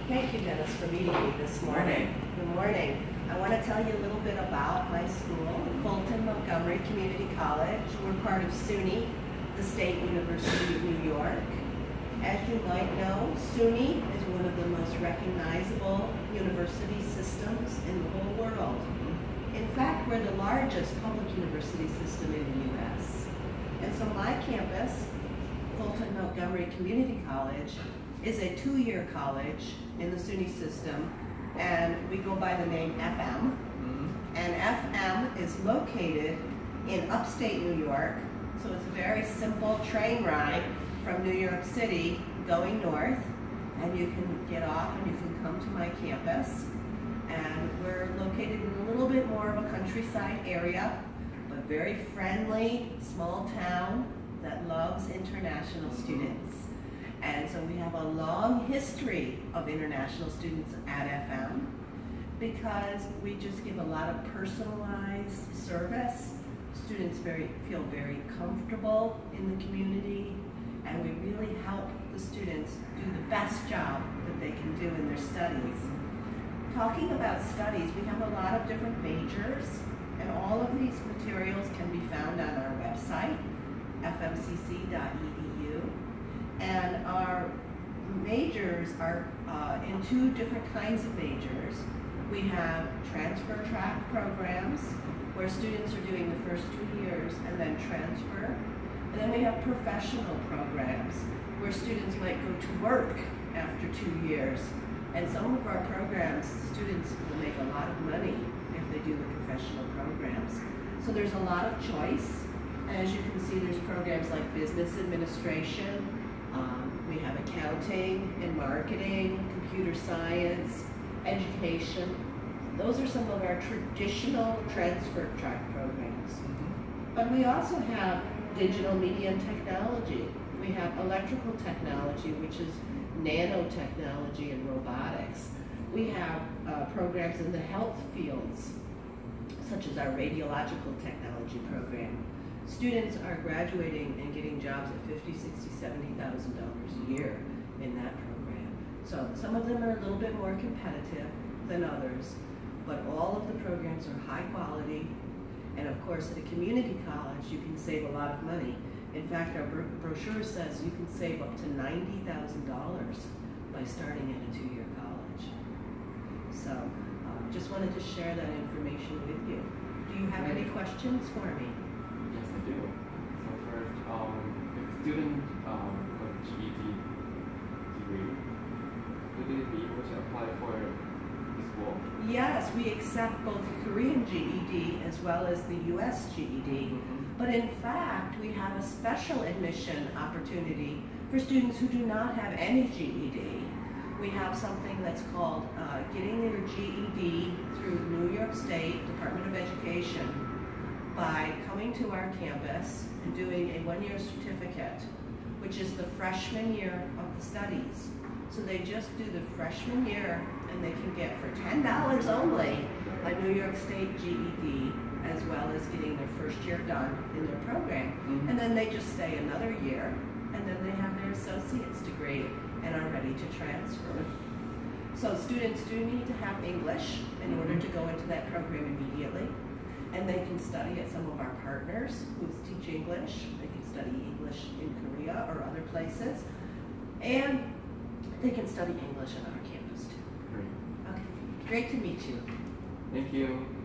Thank you, Dennis, for meeting me this morning. Good morning. I want to tell you a little bit about my school, Fulton Montgomery Community College. We're part of SUNY, the State University of New York. As you might know, SUNY is one of the most recognizable university systems in the whole world. In fact, we're the largest public university system in the U.S. And so my campus, Fulton Montgomery Community College, is a two-year college in the SUNY system, and we go by the name FM. And FM is located in upstate New York, so it's a very simple train ride from New York City going north, and you can get off and you can come to my campus. And we're located in a little bit more of a countryside area, but very friendly, small town that loves international students. And so we have a long history of international students at FM because we just give a lot of personalized service. Students feel very comfortable in the community, and we really help the students do the best job that they can do in their studies. Talking about studies, we have a lot of different majors, and all of these materials can be found on our website, fmcc.edu. And our majors are in two different kinds of majors. We have transfer track programs where students are doing the first 2 years and then transfer. And then we have professional programs where students might go to work after 2 years. And some of our programs, students will make a lot of money if they do the professional programs. So there's a lot of choice. As you can see, there's programs like business administration, we have accounting and marketing, computer science, education. Those are some of our traditional transfer track programs. But we also have digital media and technology. We have electrical technology, which is nanotechnology and robotics. We have programs in the health fields, such as our radiological technology program. Students are graduating and getting jobs at $50,000, $60,000, $70,000 a year in that program. So some of them are a little bit more competitive than others, but all of the programs are high quality. And of course, at a community college, you can save a lot of money. In fact, our brochure says you can save up to $90,000 by starting at a two-year college. So just wanted to share that information with you. Do you have any questions for me? Yes, I do. So first, if a student got GED degree, would they be able to apply for the school? Yes, we accept both the Korean GED as well as the US GED. But in fact, we have a special admission opportunity for students who do not have any GED. We have something that's called getting your GED through New York State Department of Education by coming to our campus and doing a one-year certificate, which is the freshman year of the studies. So they just do the freshman year and they can get for $10 only a New York State GED, as well as getting their first year done in their program. And then they just stay another year, and then they have their associate's degree and are ready to transfer. So students do need to have English in order to go into that program immediately. And they can study at some of our partners who teach English. They can study English in Korea or other places. And they can study English on our campus too. Great. Okay, great to meet you. Thank you.